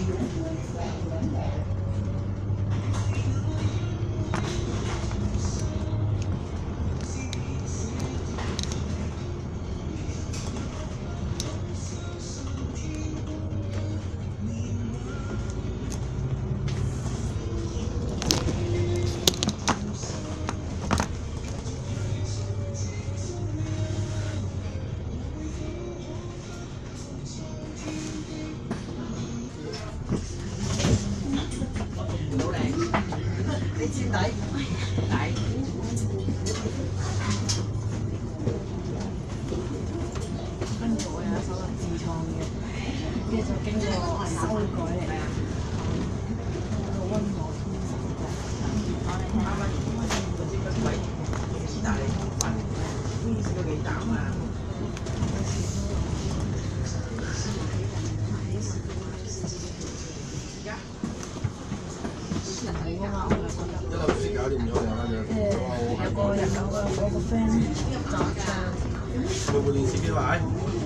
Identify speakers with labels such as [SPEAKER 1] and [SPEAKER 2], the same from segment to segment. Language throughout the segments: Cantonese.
[SPEAKER 1] 我個 friend 就
[SPEAKER 2] 有部電視機買。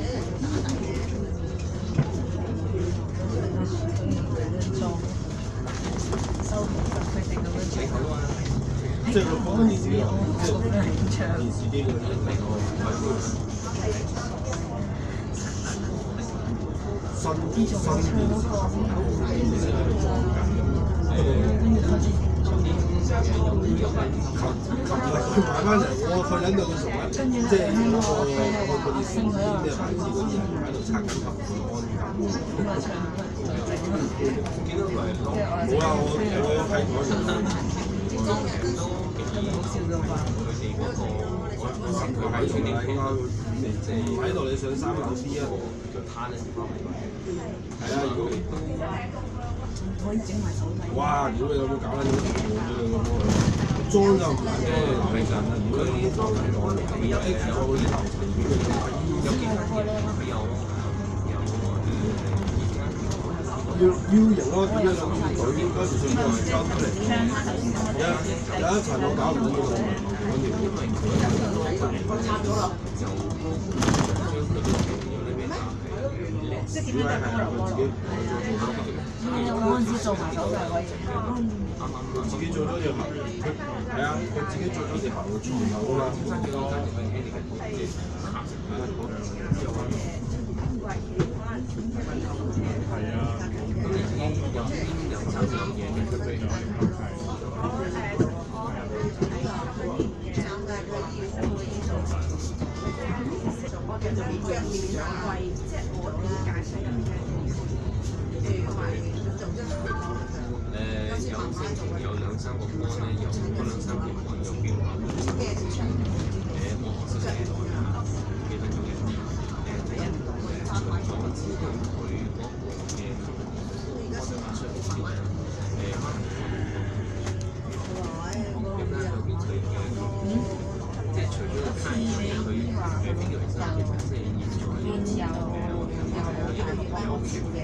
[SPEAKER 1] 收佢哋咁樣做。
[SPEAKER 2] 即係嗰個電視機，電視機嗰啲新電視，佢買翻嚟，佢引到佢熟啊！即係嗰個電視機咩牌子嗰啲人喺度拆緊盒佢安緊。冇啊！我睇咗。佢喺度啦，應該唔喺度，你上3樓 B 啊？係啊，如果
[SPEAKER 1] 可以整埋手提。
[SPEAKER 2] 哇！如果你有冇搞撚咗裝就唔難裝，樓層啊！如果呢啲樓層我有 X 有嗰啲樓層，如果你有幾間佢有要型咯，點樣諗住佢嗰時信號係交出嚟。有一層我搞唔到呢個。
[SPEAKER 1] 即係點樣都菠蘿菠蘿。我嗰陣時做埋手就係可以。
[SPEAKER 2] 自己做咗條喉，係啊，佢自己做咗條喉出門口啊嘛。係啊。
[SPEAKER 3] 有兩三個波咧，有嗰兩三條波有標碼。我學識幾耐啊？幾分鐘嘅？第一除咗知道佢嗰個嘅我哋話出嚟之後，咁咧究竟佢即係除咗個太陽佢邊條生其實即係現在有機會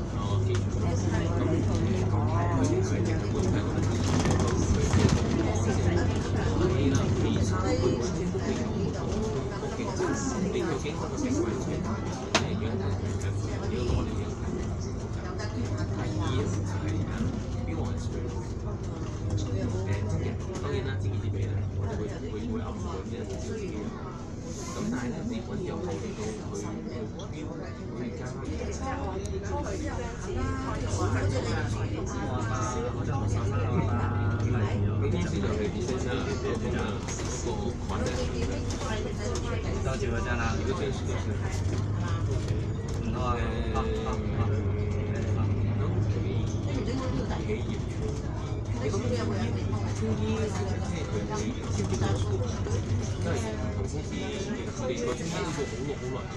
[SPEAKER 3] 當然啦，自己啲嘢咧，我哋會暗管嘅少少嘅。咁但係咧，你揾又考慮到佢會加。嗰啲資料係啲先生個款的。到幾個站啦？一個真實的是。你咁樣中醫即係佢會接觸到書，因為唔同公司佢哋個中醫都做好耐。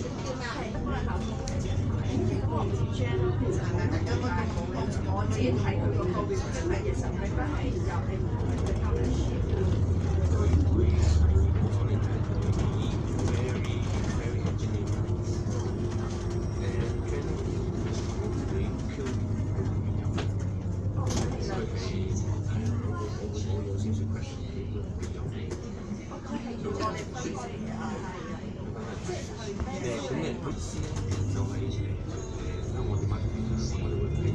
[SPEAKER 3] 我自己睇佢個後邊出嚟嘅時候，應該係由你去考慮。佢會可能咁嘅意思就係因為我哋買我哋會睇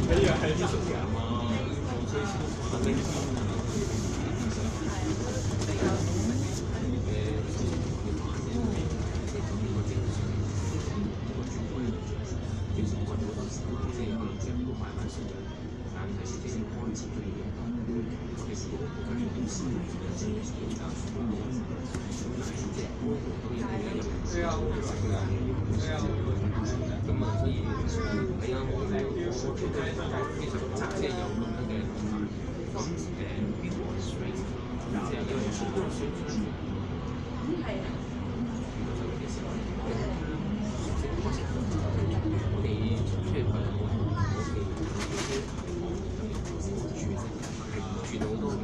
[SPEAKER 3] 咁啊，所以係啊，我覺得非常即係有咁樣嘅諗法。咁邊個 strength 即係因為全部 strength 我哋出嚟住到好多。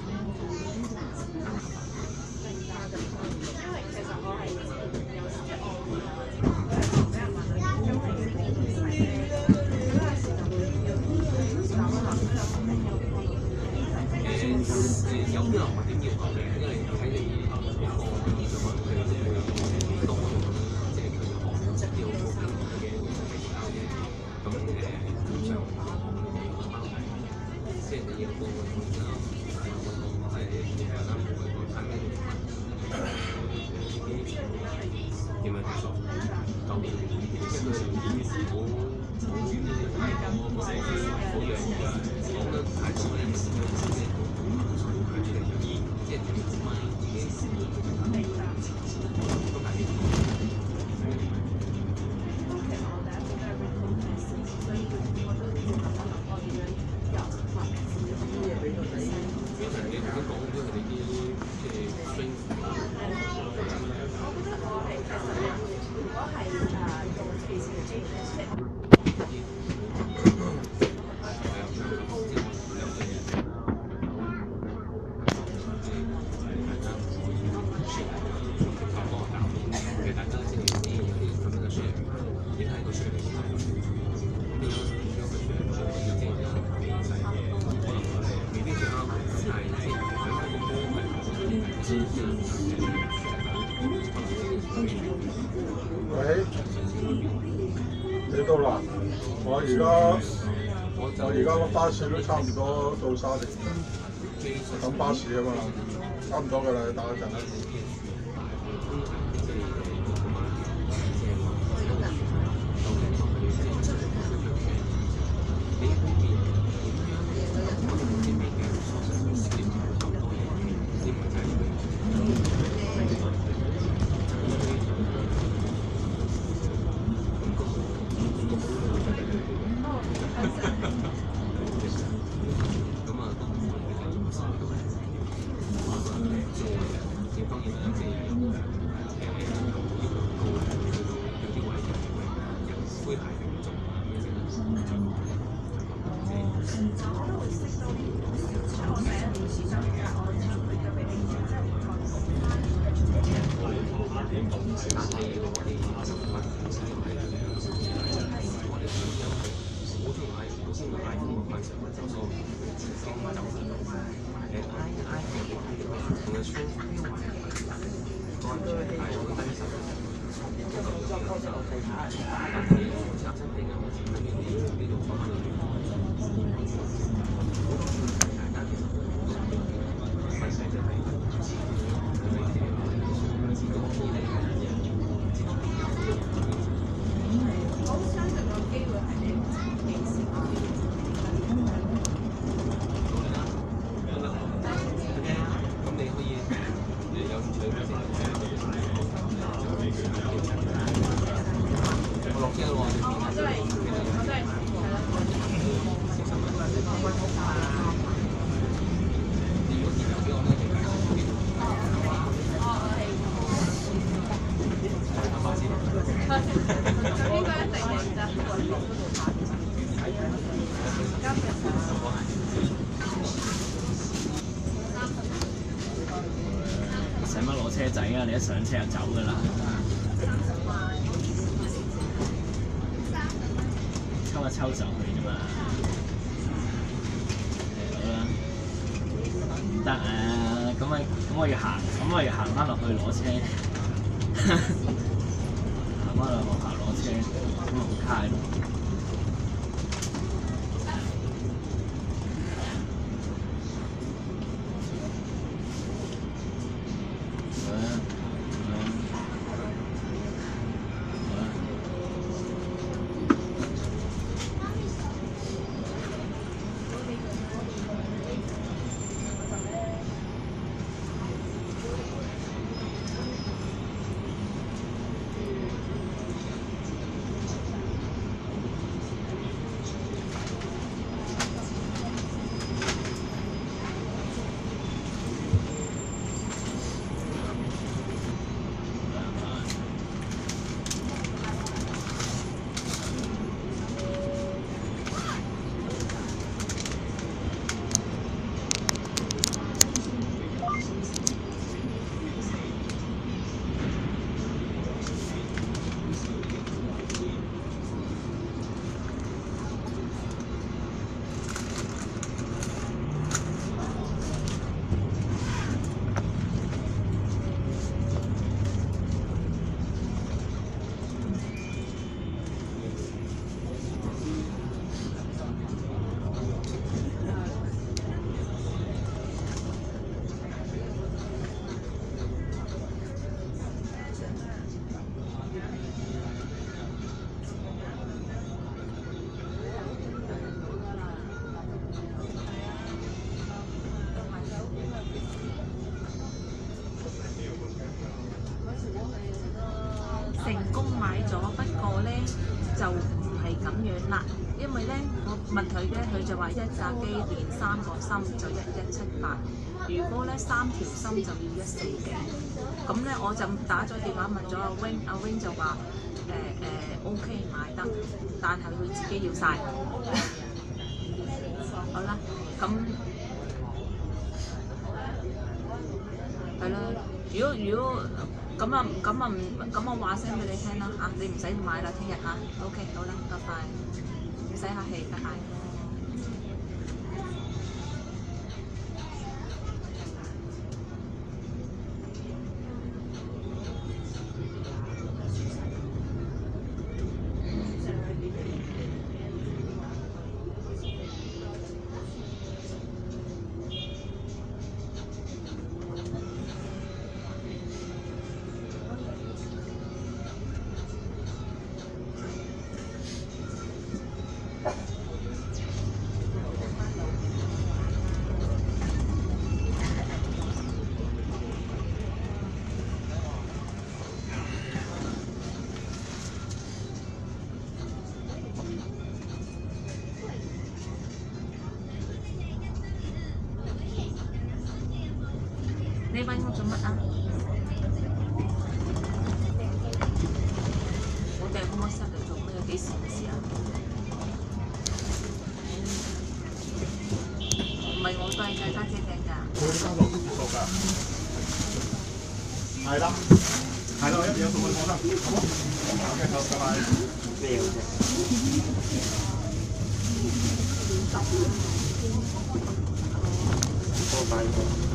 [SPEAKER 3] 有啲人話點要求嘅，因為睇你嗰個就話佢即係佢多即係佢學即係要高嘅嘢會係其他嘅。咁通常即係你要報個會啦，我係係啦，每個餐廳點樣去做？究竟即係佢好樣講得太多咧。
[SPEAKER 4] 喂，你到啦？我而家落巴士都差唔多到沙田，等巴士啊嘛，差唔多㗎啦，等一陣啦。
[SPEAKER 1] 使乜攞車仔啊？你一上車就走㗎啦。抽一抽上去啫嘛。好啦，唔得啊！咁我要行翻落去攞車，行翻落學校攞車，咁咪好卡咯。
[SPEAKER 5] 咁樣啦，因為咧我問佢咧，佢就話一炸雞連3個心就1178，如果咧3條心就要140幾。咁咧我就打咗電話問咗阿 Wing， 阿 Wing 就話OK 買得，但係佢自己要晒。好啦，咁係啦。如果咁我話聲俾你聽啦嚇，你唔使買啦，聽日嚇。OK， 好啦，拜拜，唔使客氣，拜拜。你揾我做乜啊？我哋可唔可以嚟做咩？幾時嘅事啊？唔係我對嘅，家姐訂㗎。
[SPEAKER 4] 佢生落結束㗎。係啦，一定要送去放心，好冇？好嘅，好，拜拜。
[SPEAKER 3] 咩嘅啫？多買個。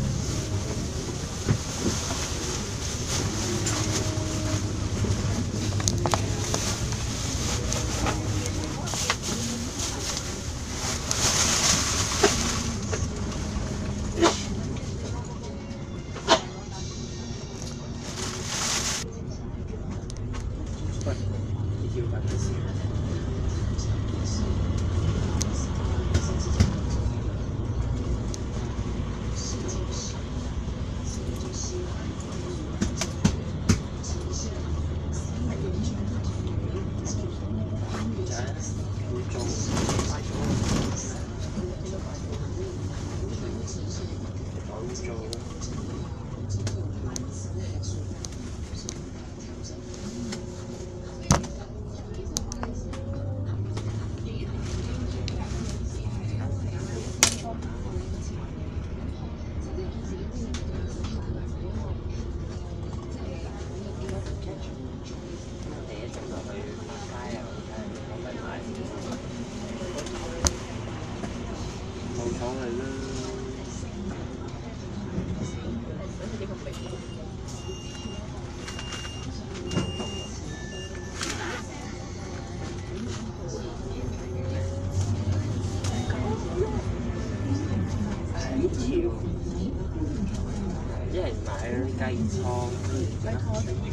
[SPEAKER 3] 雞湯，跟住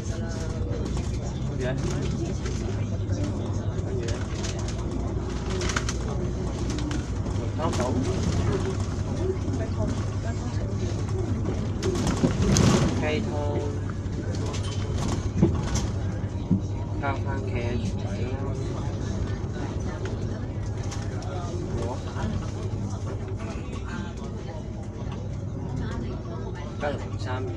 [SPEAKER 3] 咧，湯寶，雞湯，加番茄魚仔啦，加條紅衫魚。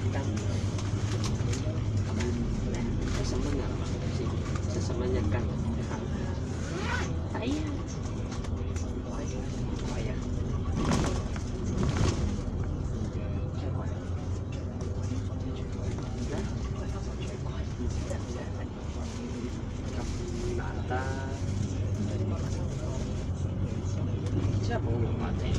[SPEAKER 3] 斤，70蚊人民幣先，70蚊1斤，抵啊！貴啊！真貴。咁難得，真係冇用麻地。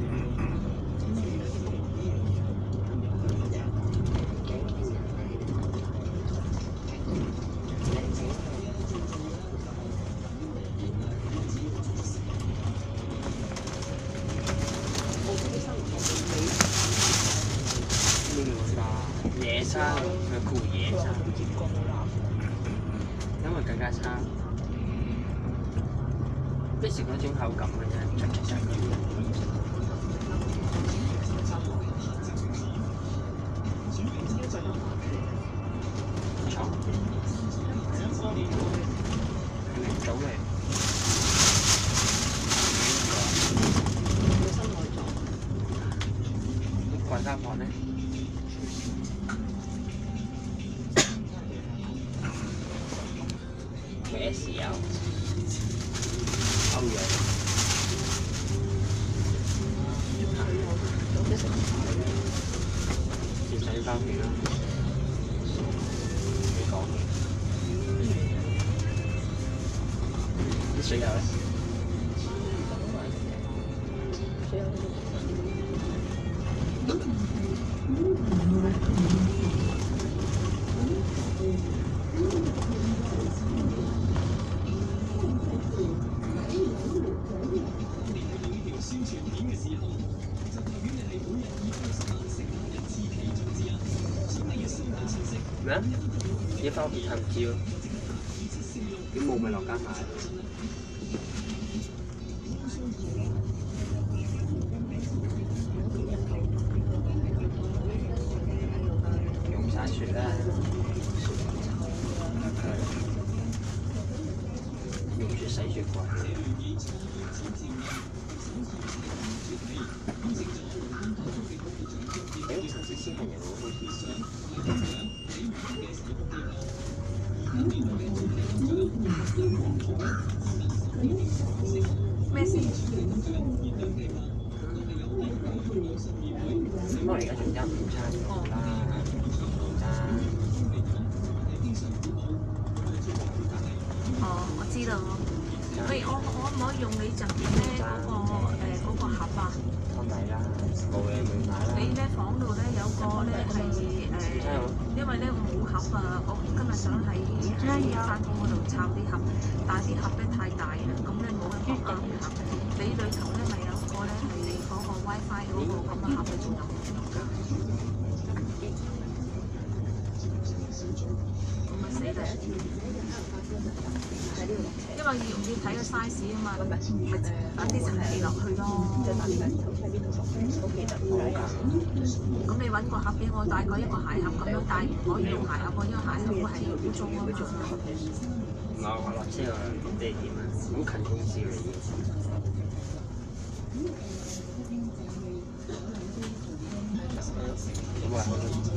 [SPEAKER 3] 野生佢酷野生，因為更加差，即係食嗰種口感嘅啫，出嚟就係嗰啲。錯，係明早嚟。貴間房咧？咩時候？歐陽。接使翻面啦。你講嘅。啲水友咧？咩啊？一包別唔知喎，點冇咪落街買？用晒雪啦，用雪洗雪櫃。誒，上次先係有好似。
[SPEAKER 5] 咩事？
[SPEAKER 3] 咁我而家仲有午餐啦，午餐。
[SPEAKER 5] 哦，我知道。喂，我可唔可以用你入邊咧嗰個盒啊？
[SPEAKER 3] 湯底啦，冇嘢咪買啦。
[SPEAKER 5] 你咧房度咧有個咧係因為咧我冇盒啊，我今日想喺翻工嗰度抄啲盒，但係啲盒咧太大啦，咁咧冇人放啱嘅盒。你裏頭咧咪有個咧係嗰個 WiFi 嗰個咁嘅盒，你仲有冇用㗎？咁咪死啦！因為要睇個 size 啊嘛，咪等啲層氣落去咯。咁你揾個盒俾我，大概一個鞋盒咁樣，但係唔可以用鞋盒喎，因為鞋盒係污糟啊嘛。
[SPEAKER 3] 我落車啊，即係點啊？好近公司嚟嘅。咁啊，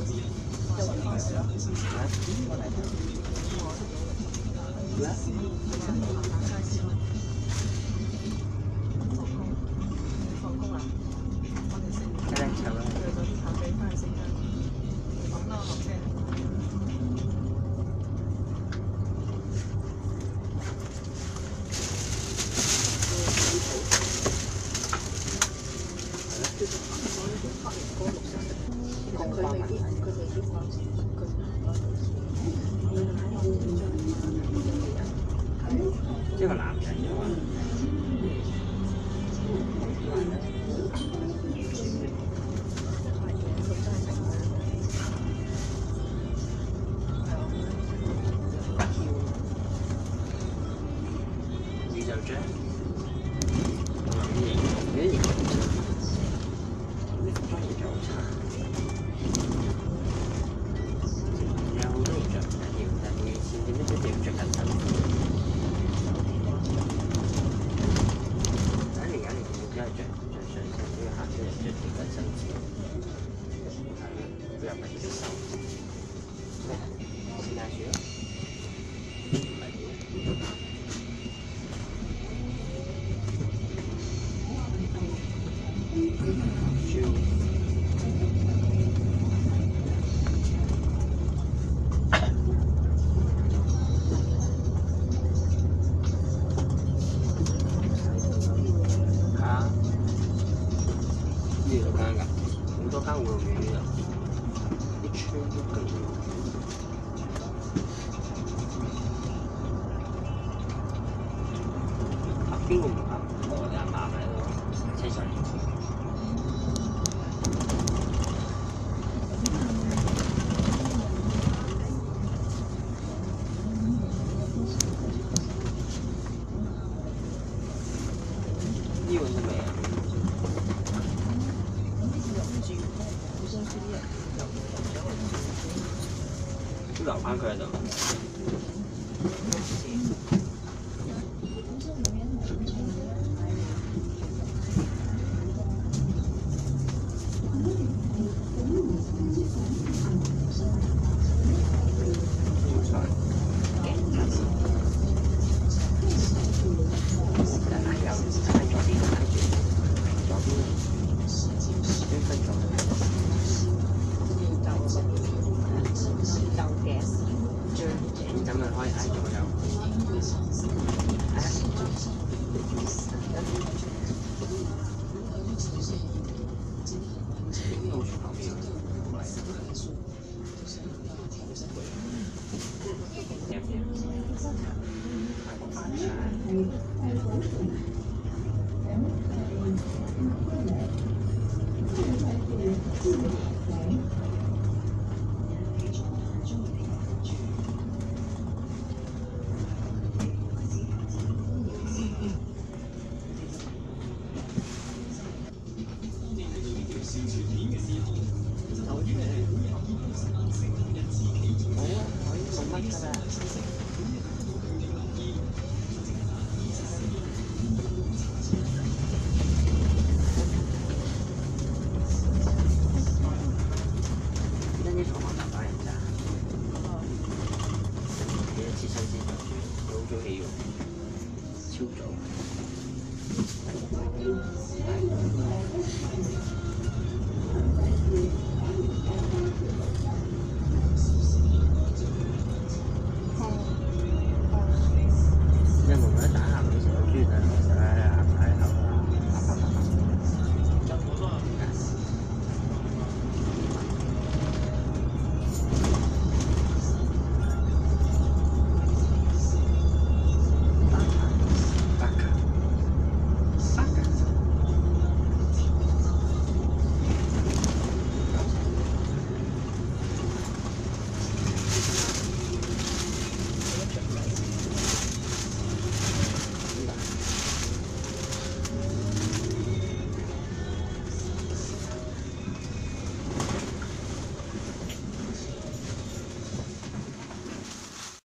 [SPEAKER 3] 一個男人嘅話，宇宙章，你好差， 唔係接受。咩？是大樹咯。邊個唔合？我哋阿媽喺度車上。呢個係咩啊？都留翻佢喺度。好啊，可以送乜㗎啦？